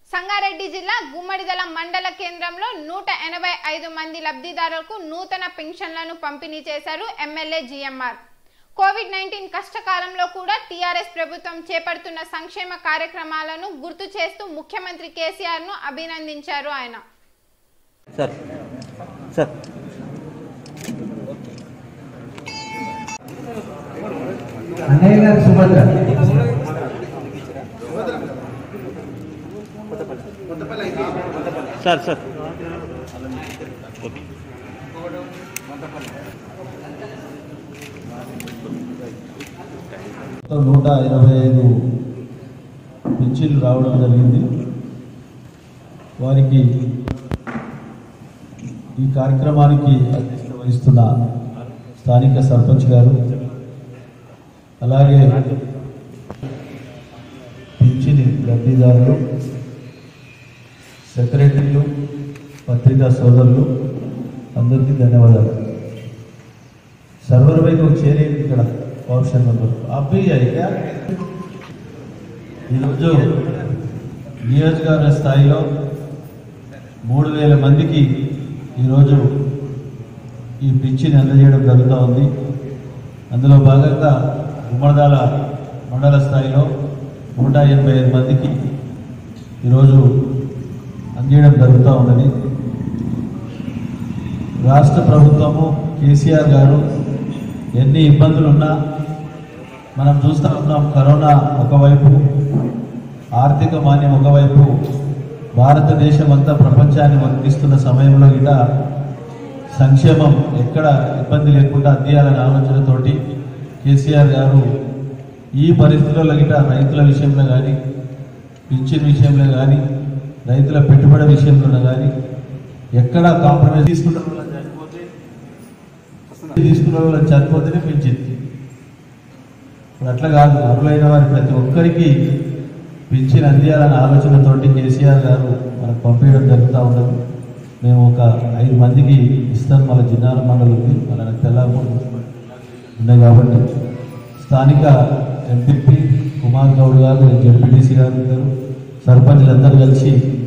సంగారెడ్డి జిల్లా గుమ్మడిదల మండల కేంద్రంలో 185 మంది లబ్ధిదారులకు నూతన పెన్షన్లను పంపిణీ చేశారు ఎమ్మెల్యే జిఎంఆర్. కోవిడ్-19 కష్టకాలంలో కూడా టీఆర్ఎస్ ప్రభుత్వం చేపడుతున్న సంక్షేమ కార్యక్రమాలను గుర్తు చేస్తూ ముఖ్యమంత్రి కేసీఆర్ ను అభినందించారు ఆయన. సార్ సార్ 125 పింఛన్లు రావడం జరిగింది. వారికి ఈ కార్యక్రమానికి అధ్యక్షత వహిస్తున్న స్థానిక సర్పంచ్ గారు, అలాగే పింఛన్ లబ్ధిదారులు, సెక్రటరీలు, పత్రికా సోదరులు అందరికీ ధన్యవాదాలు. సర్వర్ వైపు చేరేది ఇక్కడ ఆప్షన్ నెంబర్ అబ్బాయి. ఈరోజు నియోజకవర్గ స్థాయిలో 3000 మందికి ఈరోజు ఈ పింఛన్ అందజేయడం జరుగుతూ ఉంది. అందులో భాగంగా గుమ్మడిదల మండల స్థాయిలో 185 మందికి ఈరోజు అందజేయడం జరుగుతూ ఉన్నది. రాష్ట్ర ప్రభుత్వము కేసీఆర్ గారు ఎన్ని ఇబ్బందులున్నా మనం చూస్తూ ఉన్నాం. కరోనా ఒకవైపు, ఆర్థిక మాన్యం ఒకవైపు, భారతదేశం అంతా ప్రపంచాన్ని వణికిస్తున్న సమయంలో ఇలా సంక్షేమం ఎక్కడ ఇబ్బంది లేకుండా అందియాలనే ఆలోచనతోటి కేసీఆర్ గారు ఈ పరిస్థితుల్లో గిట రైతుల విషయంలో కానీ, పింఛన్ విషయంలో కానీ, రైతుల పెట్టుబడి విషయంలో కానీ ఎక్కడా కాంప్రమైజ్ తీసుకున్న వాళ్ళని చనిపోతేనే పింఛన్. ఇప్పుడు అట్లా కాదు, అర్హులైన వారి ప్రతి ఒక్కరికి పింఛన్ అందియాలనే ఆలోచనతోటి కేసీఆర్ గారు మనకు పంపించడం జరుగుతూ ఉన్నది. మేము ఒక 5 మందికి ఇస్తాం. మన జిన్నార మండలి ఉంది, మన తెల్లాపూర్ ఉన్నాయి కాబట్టి స్థానిక ఎంపీపీ కుమార్ గౌడ్ గారు, జెడ్పీటీసీ గారు, సర్పంచ్లు అందరూ కలిసి